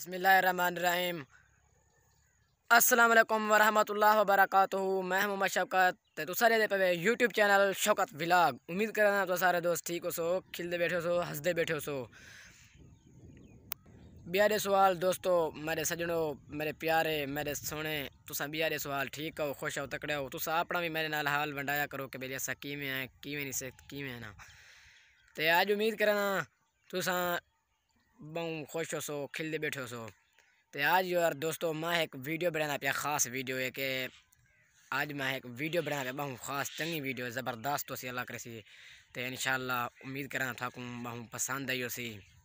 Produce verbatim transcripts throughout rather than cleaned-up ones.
बिस्मिल्लाहिर्रहमानिर्रहीम। अस्सलाम वालेकुम वरहमतुल्लाहि वबरकातुहू। मैं हूं मोहम्मद शौकत ते तो सारे पे यूट्यूब चैनल शौकत व्लॉग। उम्मीद करना तो सारे दोस्त ठीक हो सो, खिलते बैठे हो सो, हंसते बैठे हो सो। ब्यारे सवाल दोस्तों, मेरे सजनों, मेरे प्यारे, मेरे सोने, तुसा ब्यारे सवाल ठीक हो, खुश हो, तकड़े हो। तुसा अपना भी मेरे नाल हाल वंडाया करो कि मेरी असा किवें है, किवें नहीं से किवें है ना। ते आज उम्मीद करना तुसा बहु खुश हो सो, खिलते बैठे हो सो। तो आज यार दोस्तों मैं एक वीडियो बनाना पाया, ख़ास वीडियो है कि आज मैं एक वीडियो बनाना पाया बहुत ख़ास चंगी वीडियो ज़बरदस्त तो सी अल्लाह करे सी। तो इंशाल्लाह उम्मीद करना था को बहुत पसंद आई सी।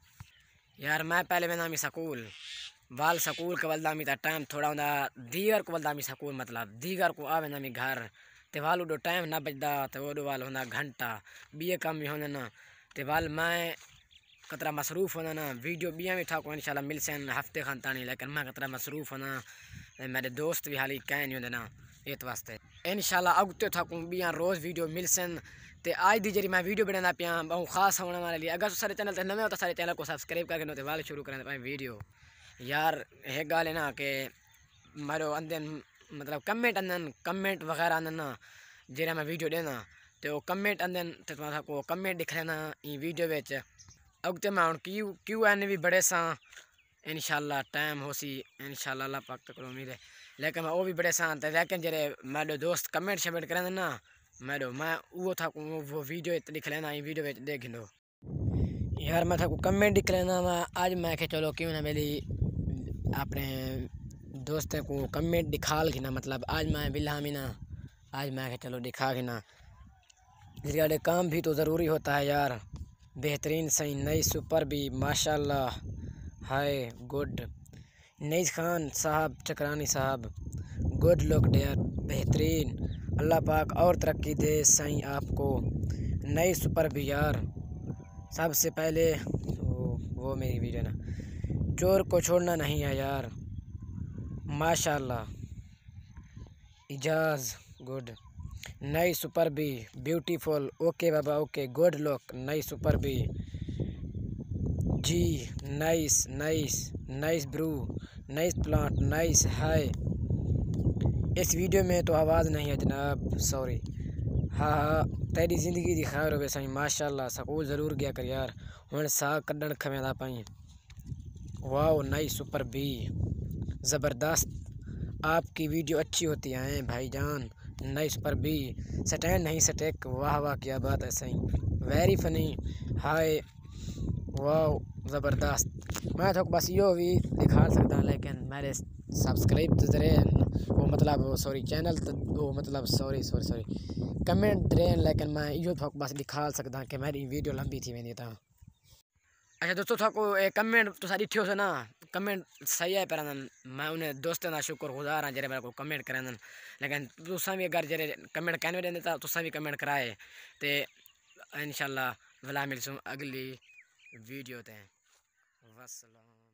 यार मैं पहले मैं नामी स्कूल वाल स्कूल के वलदामी था टाइम थोड़ा होंदा दीगर को वलदामी स्कूल मतलब दीगर को आवे नामी घर ते वाल उडो टाइम ना बजदा तो वो वाल होना घंटा बीए काम भी होना ना ते वाल मैं कतरा मसरूफ़ होना ना वीडियो बिया भी था को इंशाल्लाह मिल से हफ्ते खान तानी, लेकिन मैं कतरा मसरूफ़ होना मेरे दोस्त भी हाली कह नहीं होंगे ना इस वास्ते इंशाल्लाह अगते था को बिया रोज़ वीडियो मिल सन। ते आज दी जरी मैं वीडियो बनाना पिया बहुत खास होने वाले लिए। अगर सारे चैनल नवे हो तो सारे चैनल को सब्सक्राइब करके नोते वाले शुरू करें पाए वीडियो। यार एक गाल है ना कि मारो अंदर मतलब कमेंट अंदर कमेंट वगैरह अंदर ना जरा मैं वीडियो देना तो कमेंट अंदर तो को कमेंट दिख लेना ये वीडियो बेच अगते मैं हूँ क्यू क्यू एन भी बड़े सा इंशाल्लाह टाइम हो सी इंशाल्लाह अल्लाह पाक तक उम्मीद है। लेकिन मैं वो भी बड़े सा लेकिन जरे मेरे दोस्त कमेंट शमेंट करें ना मैडो मैं वो था वो वीडियो लिख लेना ये वीडियो देख लो। यार मैं था कमेंट लिख लेना मैं आज मैं के चलो क्यों ना मेरी अपने दोस्तों को कमेंट दिखाल की ना मतलब आज मैं बिल्ला मी ना आज मैं के चलो दिखा के ना जिसका काम भी तो ज़रूरी होता है यार। बेहतरीन सही नई सुपर भी माशाल्लाह हाय गुड नईस खान साहब चक्रानी साहब गुड लुक डेयर बेहतरीन अल्लाह पाक और तरक्की दे सही आपको नई सुपर भी यार। सबसे पहले वो, वो मेरी वीडियो ना चोर को छोड़ना नहीं है यार माशाल्लाह इजाज़ गुड नई सुपर भी ब्यूटीफुल ओके बाबा ओके गुड लुक नई सुपर भी जी nice nice nice bro nice plant nice hi. इस वीडियो में तो आवाज़ नहीं है जनाब सॉरी। हाँ हाँ तेरी ज़िंदगी दी खैर हो सही माशाल्लाह स्कूल ज़रूर गया कर यार हुण साग कड्डण खवेंदा पाई। वाओ नई सुपर भी ज़बरदस्त आपकी वीडियो अच्छी होती है भाईजान नई सुपर भी स्टैंड नहीं स्टेक वाह वाह क्या बात है सही वेरी फनी हाय वाह ज़बरदस्त। मैं तो बस यो भी दिखा सकता लेकिन मेरे सब्सक्राइब तो जरे वो मतलब वो सॉरी चैनल तो वो मतलब सॉरी सॉरी सॉरी कमेंट दे लेकिन मैं यो तो बस दिखा सकता कि मेरी वीडियो लंबी थी वेंदी था। अच्छा दोस्तों था को कमेंट तो सारी ठियो से ना कमेंट सही है पर मैं उन्हें दोस्तों का शुक्रगुजार हाँ जरे मेरे को कमेंट करें लेकिन तुसा भी अगर जरे कमेंट कहने देने था तुसा भी कमेंट कराए तो इंशाल्लाह वला मिलसूँ अगली वीडियो ते वस्सलाम।